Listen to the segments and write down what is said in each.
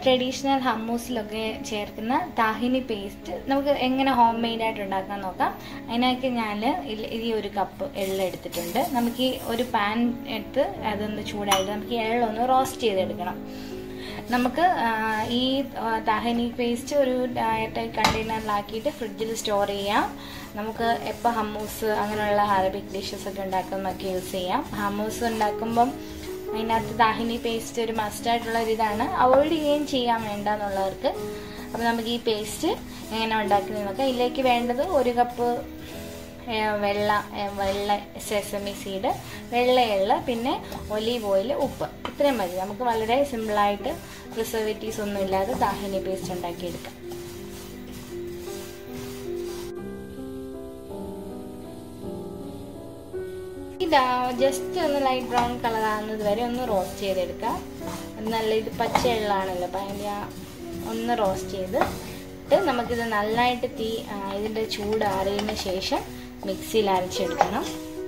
Traditional ഹമ്മൂസിലൊക്കെ ചേർക്കുന്ന താഹിനി paste നമുക്ക് എങ്ങനെ ഹോം മെയ്ഡായിട്ട് ഉണ്ടാക്കാൻ നോക്കാം. അതിനൊക്കെ ഞാൻ ഈ ഒരു കപ്പ് എള്ള എടുത്തിട്ടുണ്ട്. നമുക്ക് ഈ ഒരു പാൻ എടുത്ത് അതൊന്ന് ചൂടായിട്ട് നമുക്ക് എള്ളൊന്ന് റോസ്റ്റ് ചെയ്തെടുക്കണം. നമുക്ക് ഈ താഹിനി പേസ്റ്റ് ഒരു എയർടൈറ്റ് കണ്ടെയ്നറിലാക്കിയിട്ട് ഫ്രിഡ്ജിൽ സ്റ്റോർ ചെയ്യാം. നമുക്ക് എപ്പോൾ ഹമ്മൂസ് അങ്ങനെയുള്ള അറബിക് ഡിഷസ് ഒക്കെ ഉണ്ടാക്കുന്നതൊക്കെ യൂസ് ചെയ്യാം. ഹമ്മൂസ് ഉണ്ടാക്കുമ്പം അതിനകത്ത് താഹിനി പേസ്റ്റ് ഒരു മസ്റ്റായിട്ടുള്ള ഒരിതാണ്, അവോയ്ഡ് ചെയ്യുകയും ചെയ്യാൻ വേണ്ട എന്നുള്ളവർക്ക്. അപ്പോൾ നമുക്ക് ഈ പേസ്റ്റ് എങ്ങനെ ഉണ്ടാക്കുന്നത് നോക്കാം. ഇതിലേക്ക് വേണ്ടത് 1 കപ്പ് വെള്ള സെസമി സീഡ്, വെള്ള എള്ള്, പിന്നെ ഒലീവ് ഓയിൽ, ഉപ്പ്. ഇത്രയും മതി. നമുക്ക് വളരെ സിമ്പിളായിട്ട് പ്രിസർവേറ്റീവ്സ് ഒന്നും ഇല്ലാതെ താഹിനി പേസ്റ്റ് ഉണ്ടാക്കിയെടുക്കാം. ജസ്റ്റ് ഒന്ന് ലൈറ്റ് ബ്രൗൺ കളർ ആകുന്നത് വരെ ഒന്ന് റോസ്റ്റ് ചെയ്തെടുക്കാം. നല്ല ഇത് പച്ച എള്ളാണല്ലോ, അപ്പം അതിൻ്റെ ഒന്ന് റോസ്റ്റ് ചെയ്തിട്ട് നമുക്കിത് നന്നായിട്ട് ഇതിൻ്റെ ചൂടാറിയതിന് ശേഷം മിക്സിയിൽ അരച്ചെടുക്കണം.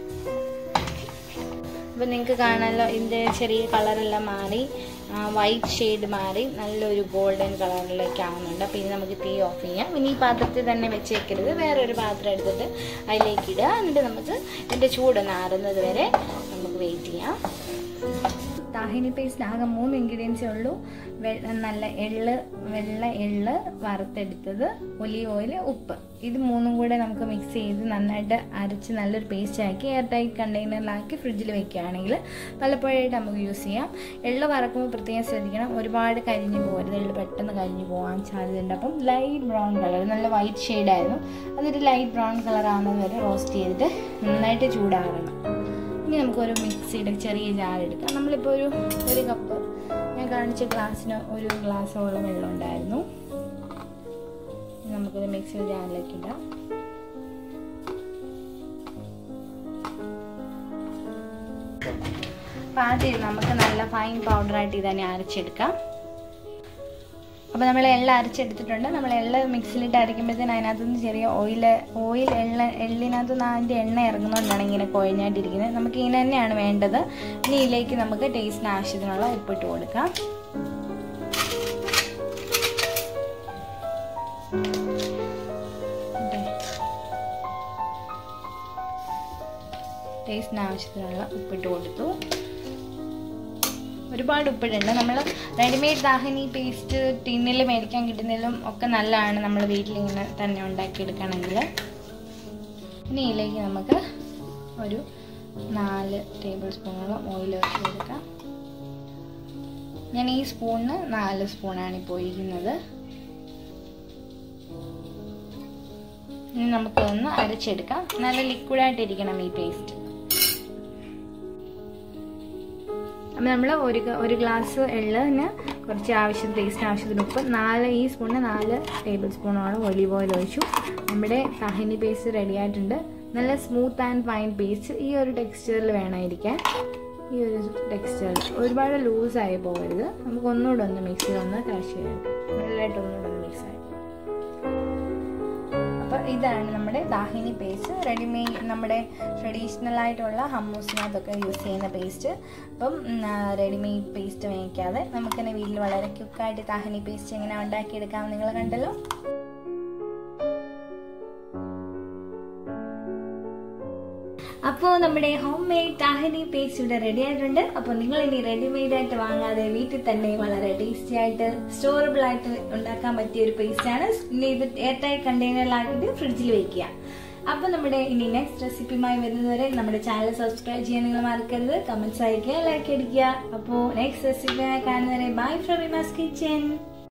അപ്പം നിങ്ങൾക്ക് കാണാമല്ലോ ഇതിൻ്റെ ചെറിയ കളറെല്ലാം മാറി വൈറ്റ് ഷെയ്ഡ് മാറി നല്ലൊരു ഗോൾഡൻ കളറിലേക്ക് ആവുന്നുണ്ട്. അപ്പോൾ ഇത് നമുക്ക് തീ ഓഫ് ചെയ്യാം. ഇനി ഈ പാത്രത്തിൽ തന്നെ വെച്ചേക്കരുത്, വേറൊരു പാത്രം എടുത്തിട്ട് അതിലേക്ക് ഇടുക. എന്നിട്ട് നമുക്ക് ഇതിൻ്റെ ചൂടൊന്ന് ആറുന്നത് വരെ നമുക്ക് വെയിറ്റ് ചെയ്യാം. താഹിനി പേസ്റ്റ് ആകെ 3 ഇൻഗ്രീഡിയൻസേ ഉള്ളൂ. നല്ല വെള്ള എള്ള് വറുത്തെടുത്തത്, ഒലീവ് ഓയിൽ, ഉപ്പ്. ഇത് 3ഉം കൂടെ നമുക്ക് മിക്സ് ചെയ്ത് നന്നായിട്ട് അരച്ച് നല്ലൊരു പേസ്റ്റ് ആക്കി എയർ ടൈറ്റ് കണ്ടെയ്നറിലാക്കി ഫ്രിഡ്ജിൽ വെക്കുകയാണെങ്കിൽ പലപ്പോഴായിട്ട് നമുക്ക് യൂസ് ചെയ്യാം. എള്ള് വറക്കുമ്പോൾ പ്രത്യേകം ശ്രദ്ധിക്കണം, ഒരുപാട് കരിഞ്ഞു പോകരുത്. എള്ള് പെട്ടെന്ന് കരിഞ്ഞു പോകാൻ സാധ്യതയുണ്ട്. അപ്പം ലൈറ്റ് ബ്രൗൺ കളർ, നല്ല വൈറ്റ് ഷെയ്ഡായിരുന്നു, അതൊരു ലൈറ്റ് ബ്രൗൺ കളർ ആവുന്നത് വരെ റോസ്റ്റ് ചെയ്തിട്ട് നന്നായിട്ട് ചൂടാറണം. ഇനി നമുക്കൊരു മിക്സിയുടെ ചെറിയ ജാർ എടുക്കാം. നമ്മളിപ്പോൾ ഒരു കപ്പ് ഞാൻ കാണിച്ച ഗ്ലാസ്സിന് 1 ഗ്ലാസ്സോളം വെള്ളം ഉണ്ടായിരുന്നു. നമുക്കൊരു മിക്സിയുടെ ജാറിലേക്ക് ഇടാം. അപ്പം ആദ്യം നമുക്ക് നല്ല ഫൈൻ പൗഡറായിട്ട് ഇത് തന്നെ അരച്ചെടുക്കാം. അപ്പോൾ നമ്മൾ എള്ള അരച്ചെടുത്തിട്ടുണ്ട്. നമ്മൾ എള്ള മിക്സിയിലിട്ട് അരയ്ക്കുമ്പോഴത്തേന് അതിനകത്തുനിന്ന് ചെറിയ എള്ളിനകത്തുനിന്ന് അതിൻ്റെ എണ്ണ ഇറങ്ങുന്നതുകൊണ്ടാണ് ഇങ്ങനെ കുഴഞ്ഞായിട്ടിരിക്കുന്നത്. നമുക്ക് ഇങ്ങനെ തന്നെയാണ് വേണ്ടത്. ഇനി ഇതിലേക്ക് നമുക്ക് ടേസ്റ്റിന് ആവശ്യത്തിനുള്ള ഉപ്പിട്ട് കൊടുക്കാം. ടേസ്റ്റിന് ആവശ്യത്തിനുള്ള ഉപ്പിട്ട് കൊടുത്തു. ഒരുപാട് ഉപ്പിടുണ്ട്. നമ്മൾ റെഡിമെയ്ഡ് താഹിനി പേസ്റ്റ് ടിന്നിൽ മേടിക്കാൻ കിട്ടുന്നതിലും ഒക്കെ നല്ലതാണ് നമ്മൾ വീട്ടിലിങ്ങനെ തന്നെ ഉണ്ടാക്കിയെടുക്കണമെങ്കിൽ. ഇനി ഇതിലേക്ക് നമുക്ക് ഒരു 4 ടേബിൾ സ്പൂണോളം ഓയിൽ ഒഴിച്ച് കൊടുക്കാം. ഞാൻ ഈ സ്പൂണിന് 4 സ്പൂണാണ് ഇപ്പോൾ ഒഴിക്കുന്നത്. ഇനി നമുക്കൊന്ന് അരച്ചെടുക്കാം. നല്ല ലിക്വിഡായിട്ടിരിക്കണം ഈ പേസ്റ്റ്. അപ്പം നമ്മൾ ഒരു ഗ്ലാസ് എള്ളിന് കുറച്ച് ടേസ്റ്റിന് ആവശ്യത്തിന് ഉപ്പ്, ഈ സ്പൂണിന് 4 ടേബിൾ സ്പൂണോളം ഒലീവ് ഓയിൽ ഒഴിച്ചു. നമ്മുടെ താഹിനി പേസ്റ്റ് റെഡി ആയിട്ടുണ്ട്. നല്ല സ്മൂത്ത് ആൻഡ് ഫൈൻ പേസ്റ്റ്. ഈ ഒരു ടെക്സ്ചറിൽ വേണമായിരിക്കാൻ. ഈ ഒരു ടെക്സ്ചറിൽ ഒരുപാട് ലൂസായി പോകരുത്. നമുക്ക് ഒന്നുകൂടെ ഒന്ന് മിക്സിയിൽ ഒന്ന് ക്രഷ് ചെയ്യാം. നല്ലതായിട്ട് ഒന്നുകൂടെ ഒന്ന് മിക്സ് ആയി. അപ്പോൾ ഇതാണ് നമ്മുടെ താഹിനി പേസ്റ്റ്. റെഡിമെയ്ഡ് നമ്മുടെ ട്രഡീഷണൽ ആയിട്ടുള്ള ഹമ്മൂസിനകത്തൊക്കെ യൂസ് ചെയ്യുന്ന പേസ്റ്റ്. അപ്പം റെഡിമെയ്ഡ് പേസ്റ്റ് വാങ്ങിക്കാതെ നമുക്ക് തന്നെ വീട്ടിൽ വളരെ ക്വിക്കായിട്ട് താഹിനി പേസ്റ്റ് എങ്ങനെ ഉണ്ടാക്കിയെടുക്കാം നിങ്ങൾ കണ്ടല്ലോ. അപ്പോൾ നമ്മുടെ ഹോം മെയ്ഡ് താഹിനി പേസ്റ്റ് ഇവിടെ റെഡി ആയിട്ടുണ്ട്. അപ്പോൾ നിങ്ങൾ ഇനി റെഡിമെയ്ഡായിട്ട് വാങ്ങാതെ വീട്ടിൽ തന്നെ വളരെ ടേസ്റ്റി ആയിട്ട് സ്റ്റോറബിൾ ആയിട്ട് ഉണ്ടാക്കാൻ പറ്റിയ ഒരു പേസ്റ്റാണ്. ഇനി ഇത് എയർ ടൈറ്റ് കണ്ടെയ്നറിലാക്കിയിട്ട് ഫ്രിഡ്ജിൽ വെക്കുക. അപ്പോൾ നമ്മുടെ ഇനി നെക്സ്റ്റ് റെസിപ്പിയുമായി വരുന്നതുവരെ നമ്മുടെ ചാനൽ സബ്സ്ക്രൈബ് ചെയ്യാൻ നിങ്ങൾ മറക്കരുത്. കമന്റ്സ് അയക്കുക, ലൈക്ക് അടിക്കുക. അപ്പോൾ നെക്സ്റ്റ് റെസിപ്പിയായി കാണുന്നവരെ ബൈ ഫ്രം റിമാസ് കിച്ചൻ.